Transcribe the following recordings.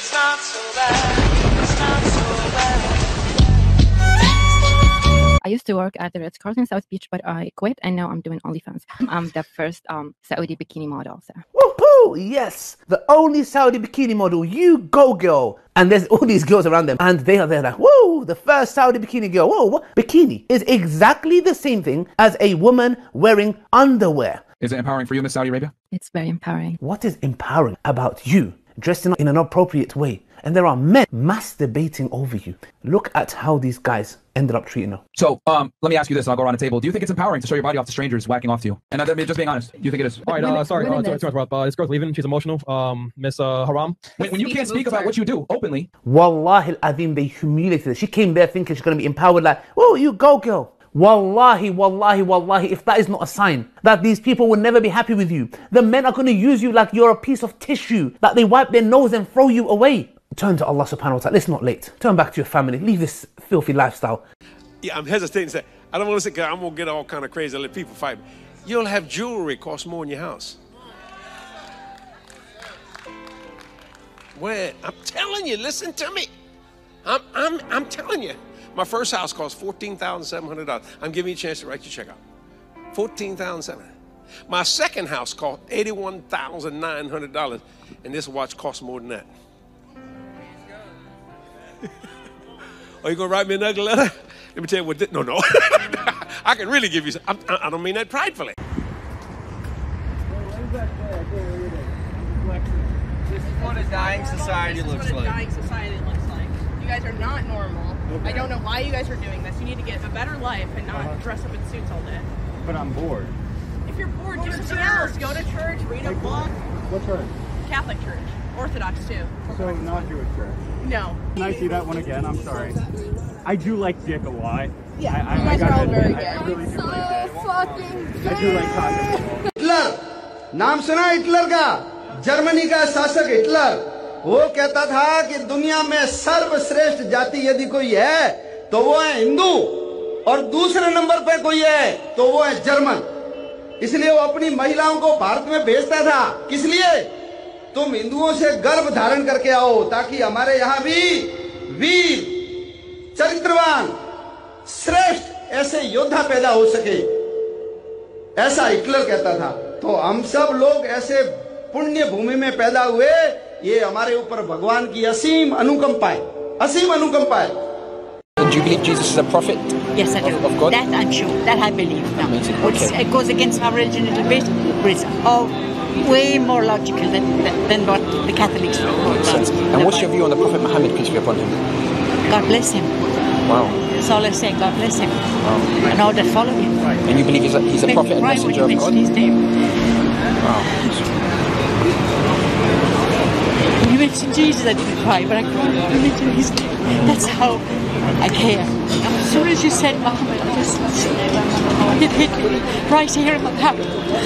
It's not so bad. It's not so bad. I used to work at the Ritz-Carlton South Beach, but I quit, and now I'm doing OnlyFans. I'm the first Saudi bikini model. So. Woohoo! Yes, the only Saudi bikini model. You go, girl. And there's all these girls around them, and they're like, whoa, the first Saudi bikini girl. Whoa, what? Bikini is exactly the same thing as a woman wearing underwear. Is it empowering for you in Saudi Arabia? It's very empowering. What is empowering about you dressing in an appropriate way? And there are men masturbating over you. Look at how these guys ended up treating her. So, let me ask you this, and I'll go around the table. Do you think it's empowering to show your body off to strangers whacking off to you? And just being honest, do you think it is? All right, sorry to interrupt. This girl's leaving. She's emotional. Miss Haram. When you can't speak about what you do openly. Wallahi al-Azim, they humiliated her. She came there thinking she's going to be empowered like, oh, you go, girl. Wallahi, wallahi, wallahi, if that is not a sign that these people will never be happy with you, the men are going to use you like you're a piece of tissue, that they wipe their nose and throw you away. Turn to Allah subhanahu wa ta'ala. It's not late. Turn back to your family. Leave this filthy lifestyle. Yeah, I'm hesitating to say, I don't want to say, because I'm going to get all kind of crazy and let people fight me. You'll have jewelry cost more in your house. Where? I'm telling you, listen to me. I'm telling you. My first house cost $14,700. I'm giving you a chance to write your check out. $14,700. My second house cost $81,900, and this watch costs more than that. Are you gonna write me an ugly letter? Let me tell you what. No. I can really give you. I don't mean that pridefully. This is what a dying society looks like. Dying society looks like. You guys are not normal. Okay. I don't know why you guys are doing this. You need to get a better life and not dress up in suits all day. But I'm bored. If you're bored, do something else. Go to church, read a book. What church? Catholic church. Orthodox too. So not Jewish church? No. Can I see that one again? I'm sorry. I do like dick a lot. Yeah, you guys are all very gay. I really do like dick. Fucking gay. I do like cock. Hitler, नाम सुना हिटलर का? जर्मनी का शासक हिटलर, वो कहता था कि दुनिया में सर्वश्रेष्ठ जाति यदि कोई है तो वो है हिंदू, और दूसरे नंबर पे कोई है तो वो है जर्मन। इसलिए वो अपनी महिलाओं को भारत में भेजता था। किस लिए? तुम हिंदुओं से गर्भ धारण करके आओ ताकि हमारे यहाँ भी वीर, चरित्रवान, श्रेष्ठ ऐसे योद्धा पैदा हो सके। ऐसा हिटलर कहता था। तो हम सब लोग ऐसे पुण्य भूमि में पैदा हुए, ये हमारे ऊपर भगवान की असीम अनुकंपा है, असीम अनुकंपा है। Do you believe Jesus is a prophet? Yes, I do. Of God? That I'm sure. That I believe now. Okay. It goes against our religion a little bit, but it's way more logical than what the Catholics do. And what's your view on the Prophet Muhammad, peace be upon him? God bless him. Wow. That's all I say. God bless him. Wow. And all that follow him. And you believe he's a prophet and messenger of God? His name. Wow. When you mention Jesus, I didn't cry, but I cried when you mention his name. That's how I care. As soon as you said Muhammad, it hit me right here in my heart.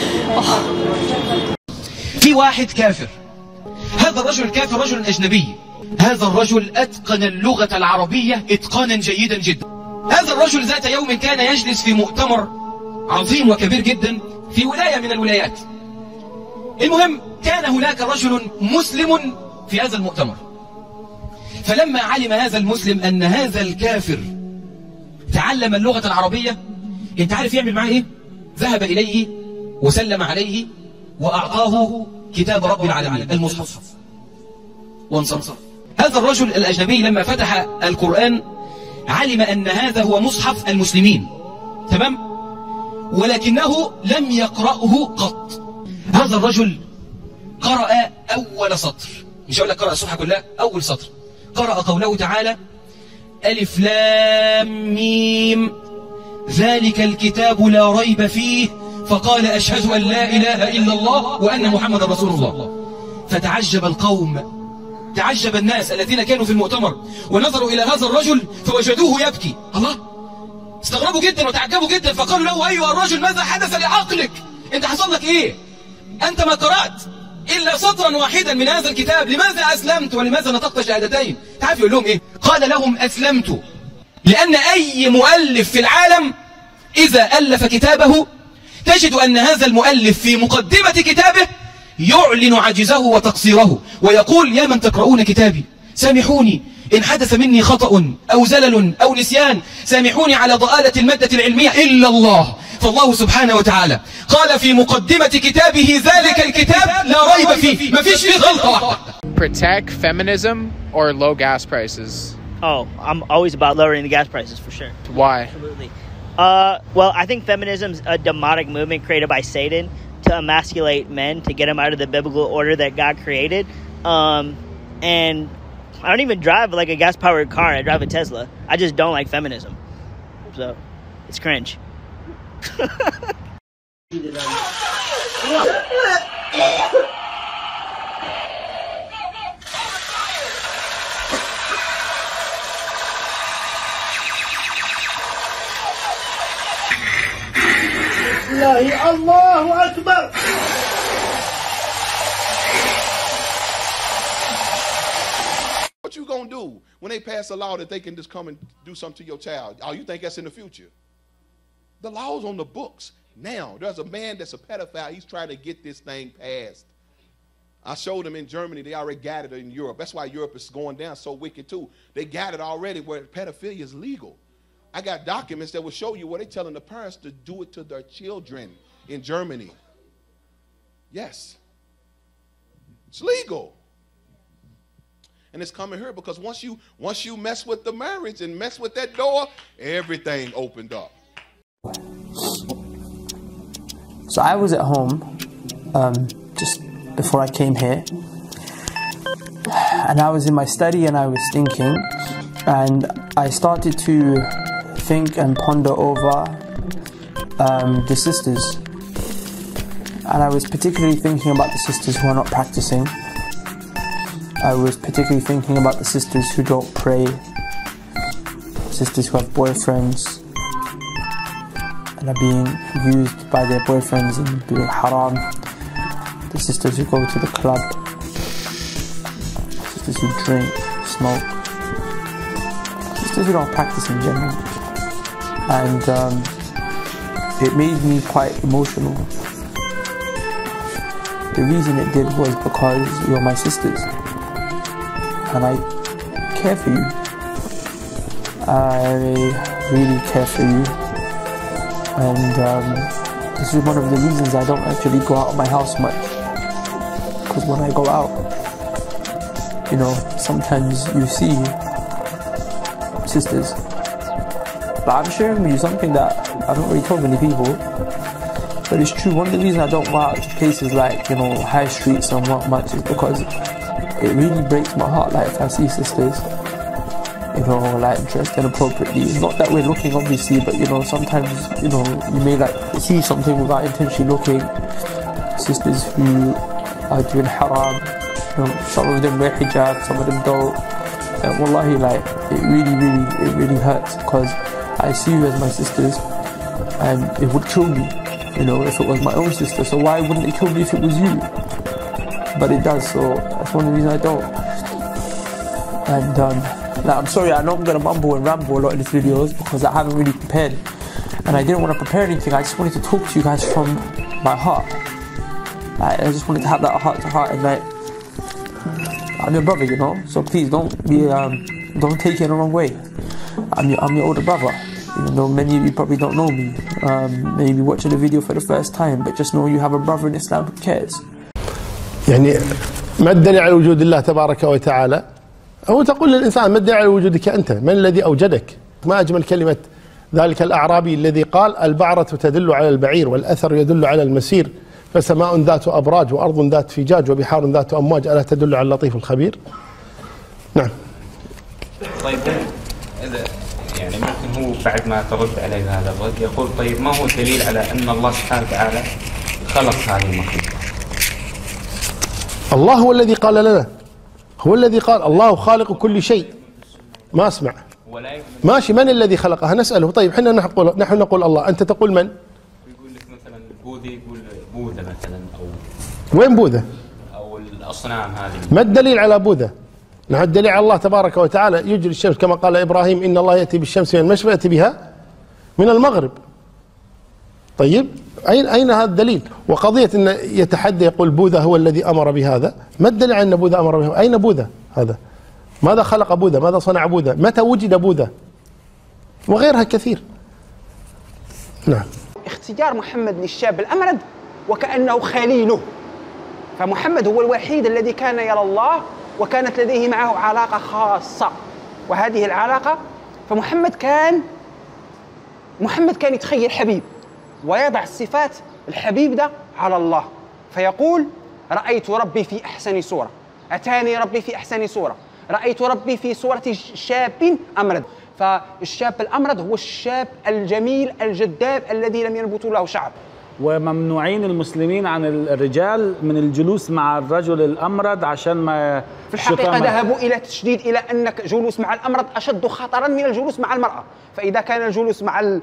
في واحد كافر. هذا الرجل الكافر رجل أجنبي. هذا الرجل أتقن اللغة العربية إتقانا جيدا جدا. هذا الرجل ذات يوم كان يجلس في مؤتمر عظيم وكبير جدا في ولاية من الولايات. المهم كان هناك رجل مسلم في هذا المؤتمر. فلما علم هذا المسلم أن هذا الكافر تعلم اللغة العربية، انت عارف يعمل معاه ايه؟ ذهب إليه وسلم عليه وأعطاه كتاب رب العالمين المصحف وانصرف. هذا الرجل الأجنبي لما فتح القرآن علم أن هذا هو مصحف المسلمين، تمام؟ ولكنه لم يقرأه قط. هذا الرجل قرأ أول سطر، مش هقول لك قرأ الصفحة كلها، أول سطر قرأ قوله تعالى: ألف لام ميم ذلك الكتاب لا ريب فيه، فقال أشهد أن لا إله إلا الله وأن محمد رسول الله. فتعجب القوم، تعجب الناس الذين كانوا في المؤتمر ونظروا إلى هذا الرجل فوجدوه يبكي. الله، استغربوا جدا وتعجبوا جدا، فقالوا له: أيها الرجل ماذا حدث لعقلك؟ أنت حصل لك إيه؟ أنت ما قرأت إلا سطرا واحدا من هذا الكتاب، لماذا أسلمت ولماذا نطقت شهادتين؟ تعرف يقول لهم إيه؟ قال لهم: أسلمت لأن أي مؤلف في العالم إذا ألف كتابه تجد أن هذا المؤلف في مقدمة كتابه يعلن عجزه وتقصيره ويقول: يا من تقرؤون كتابي سامحوني إن حدث مني خطأ أو زلل أو نسيان، سامحوني على ضآلة المادة العلمية إلا الله. فالله سبحانه وتعالى قال في مقدمة كتابه: ذلك الكتاب لا ريب فيه، ما فيش فيه غلطة واحدة. Protect feminism or low gas prices? Oh, I'm always about lowering the gas prices for sure. Why? Absolutely. Well, I think feminism's a demonic movement created by Satan to emasculate men, to get them out of the biblical order that God created. And I don't even drive like a gas-powered car. I drive a Tesla. I just don't like feminism. So, it's cringe. الله أكبر. What you gonna do when they pass a law that they can just come and do something to your child? Oh, you think that's in the future? The law's on the books now. There's a man that's a pedophile. He's trying to get this thing passed. I showed him in Germany. They already got it in Europe. That's why Europe is going down so wicked too. They got it already where pedophilia is legal. I got documents that will show you where they're telling the parents to do it to their children in Germany. Yes. It's legal. And it's coming here because once you mess with the marriage and mess with that door, everything opened up. So I was at home just before I came here, and I was in my study and I was thinking, and I started to think and ponder over the sisters, and I was particularly thinking about the sisters who are not practicing. I was particularly thinking about the sisters who don't pray, sisters who have boyfriends and are being used by their boyfriends and doing haram, the sisters who go to the club, sisters who drink, smoke, sisters who don't practice in general. And it made me quite emotional. The reason it did was because you're my sisters and I care for you. I really care for you, and this is one of the reasons I don't actually go out of my house much, because when I go out, you know, sometimes you see sisters, but I'm sharing with you something that I don't really tell many people, but it's true. One of the reasons I don't go out to places like, you know, high streets and whatnot is because it really breaks my heart, like if I see sisters, you know, like dressed inappropriately. Not that we're looking obviously, but you know, sometimes, you know, you may like see something without intentionally looking. Sisters who are doing haram, you know, some of them wear hijab, some of them don't. And wallahi, like, it really hurts, because I see you as my sisters and it would kill me, you know, if it was my own sister. So why wouldn't it kill me if it was you? But it does, so that's one of the reasons I don't. And like, I'm sorry, I know I'm gonna mumble and ramble a lot in these videos because I haven't really prepared, and I didn't want to prepare anything. I just wanted to talk to you guys from my heart. Like, I just wanted to have that heart to heart, and like, I'm your brother, you know. So please don't take it the wrong way. I'm your older brother, even though many of you probably don't know me. Maybe watching the video for the first time, but just know you have a brother in Islam who cares. يعني ما الدليل على وجود الله تبارك وتعالى؟ هو تقول للإنسان ما الدليل على وجودك أنت؟ من الذي أوجدك؟ ما أجمل كلمة ذلك الأعرابي الذي قال: البعرة تدل على البعير والأثر يدل على المسير، فسماء ذات أبراج وأرض ذات فجاج وبحار ذات أمواج ألا تدل على اللطيف الخبير؟ نعم. طيب إذا يعني ممكن هو بعد ما ترد عليه هذا الرد يقول: طيب ما هو الدليل على أن الله سبحانه وتعالى خلق هذه المخلوقات؟ الله هو الذي قال لنا، هو الذي قال الله خالق كل شيء. ما أسمع. ماشي، من الذي خلقها؟ نسأله. طيب حنا نحن نقول الله، أنت تقول من؟ يقول لك مثلا بوذي، يقول بوذا مثلا، أو وين بوذا؟ أو الأصنام هذه. ما الدليل على بوذا؟ نحن الدليل على الله تبارك وتعالى يجري الشمس كما قال إبراهيم: إن الله يأتي بالشمس من المشرق يأتي بها من المغرب. طيب أين هذا الدليل؟ وقضية أن يتحدى يقول بوذا هو الذي أمر بهذا، ما الدليل على أن بوذا أمر به؟ أين بوذا هذا؟ ماذا خلق بوذا؟ ماذا صنع بوذا؟ متى وجد بوذا؟ وغيرها كثير. نعم. اختيار محمد للشاب الأمرد وكأنه خليله، فمحمد هو الوحيد الذي كان يرى الله وكانت لديه معه علاقة خاصة، وهذه العلاقة فمحمد كان يتخيل حبيب ويضع الصفات الحبيب ده على الله، فيقول رأيت ربي في أحسن صورة، أتاني ربي في أحسن صورة، رأيت ربي في صورة شاب أمرد. فالشاب الأمرد هو الشاب الجميل الجذاب الذي لم ينبت له شعر. وممنوعين المسلمين عن الرجال من الجلوس مع الرجل الأمرد عشان ما في الحقيقة ذهبوا إلى تشديد إلى أن الجلوس مع الأمرد أشد خطرا من الجلوس مع المرأة، فإذا كان الجلوس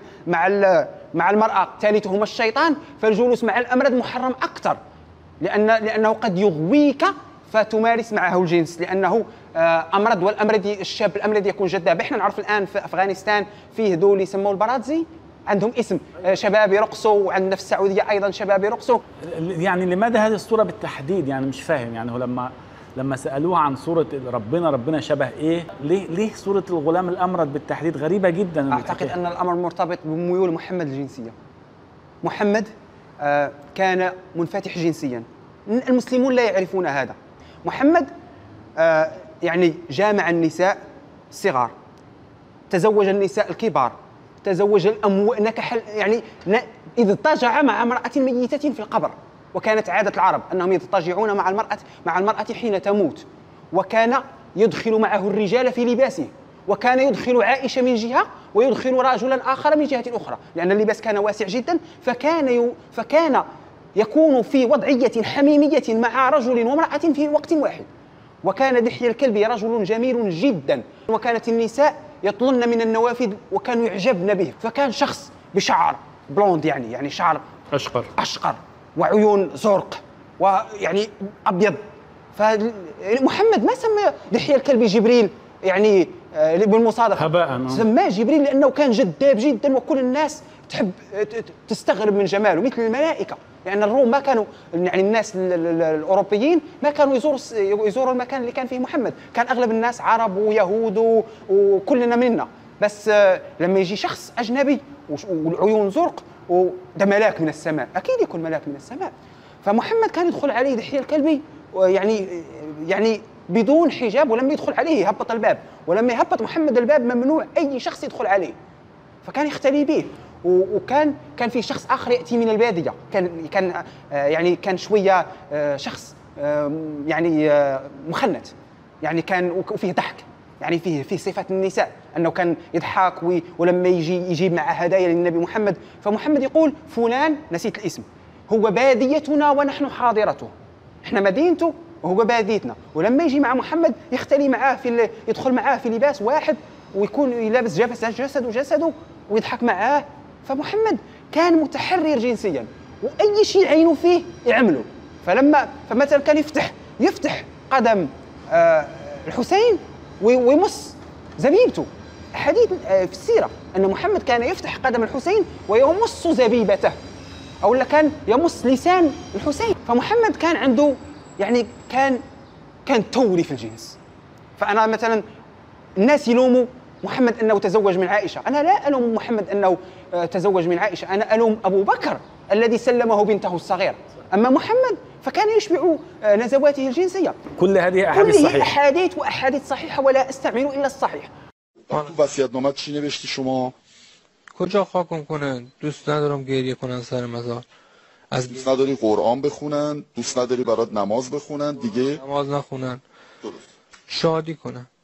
مع المرأة ثالثهما الشيطان، فالجلوس مع الأمرد محرم أكثر، لأنه قد يغويك فتمارس معه الجنس، لأنه أمرد، والأمرد الشاب الأمرد يكون جذاب. احنا نعرف الآن في أفغانستان فيه دول يسموا البرادزي، عندهم اسم شباب يرقصوا، وعندنا في السعودية أيضا شباب يرقصوا. يعني لماذا هذه الصورة بالتحديد؟ يعني مش فاهم، يعني هو لما سألوه عن صورة ربنا شبه إيه؟ ليه صورة الغلام الأمرد بالتحديد؟ غريبة جدا. أعتقد أن الأمر مرتبط بميول محمد الجنسية. محمد كان منفتح جنسيا، المسلمون لا يعرفون هذا. محمد يعني جامع النساء الصغار، تزوج النساء الكبار، تزوج نكح، يعني إذ اضطجع مع امرأة ميتة في القبر، وكانت عادة العرب أنهم يضطجعون مع المرأة حين تموت، وكان يدخل معه الرجال في لباسه، وكان يدخل عائشة من جهة ويدخل رجلا آخر من جهة أخرى، لأن اللباس كان واسع جدا، فكان يكون في وضعية حميمية مع رجل وامرأة في وقت واحد. وكان دحية الكلبي رجل جميل جدا، وكانت النساء يطلن من النوافذ وكانوا يعجبن به، فكان شخص بشعر بلوند، يعني شعر أشقر وعيون زرق ويعني أبيض. فمحمد ما سمى دحية الكلبي جبريل يعني بالمصادفة، هباء، سماه جبريل لأنه كان جذاب جدا، وكل الناس تحب تستغرب من جماله مثل الملائكة، لأن الروم ما كانوا، يعني الناس الأوروبيين ما كانوا يزوروا المكان اللي كان فيه محمد، كان أغلب الناس عرب ويهود وكلنا منا، بس لما يجي شخص أجنبي والعيون زرق وده ملاك من السماء، أكيد يكون ملاك من السماء. فمحمد كان يدخل عليه دحية الكلبي يعني بدون حجاب، ولما يدخل عليه يهبط الباب، ولما يهبط محمد الباب ممنوع أي شخص يدخل عليه، فكان يختلي به. وكان في شخص آخر يأتي من البادية، كان شوية شخص يعني مخنث، يعني كان وفيه ضحك، يعني فيه صفة النساء، أنه كان يضحك ولما يجيب مع هدايا للنبي محمد، فمحمد يقول فلان، نسيت الاسم، هو باديتنا ونحن حاضرته، احنا مدينته وهو باديتنا. ولما يجي مع محمد يختلي معاه يدخل معاه في لباس واحد، ويكون لابس جسده ويضحك معاه. فمحمد كان متحرر جنسيا، واي شيء عينه فيه يعمله. فمثلا كان يفتح قدم الحسين ويمص زبيبته. حديث في السيره ان محمد كان يفتح قدم الحسين ويمص زبيبته، او كان يمص لسان الحسين. فمحمد كان عنده يعني كان توري في الجنس. فانا مثلا الناس يلوموا محمد أنه تزوج من عائشة، أنا لا ألوم محمد أنه تزوج من عائشة، أنا ألوم أبو بكر الذي سلمه بنته الصغيرة. أما محمد فكان يشبع نزواته الجنسية. كل هذه أحاديث صحيحة، أحاديث وأحاديث صحيحة، ولا أستعمل إلا الصحيح. وصیت‌نامه چی نوشتی شما؟ کجا خاکم کنن؟ دوست ندارم گریه کنن سر مزار. دوست نداری قرآن بخونن؟ دوست نداری برات نماز بخونن؟ دیگه نماز نخونن، شادی کنن.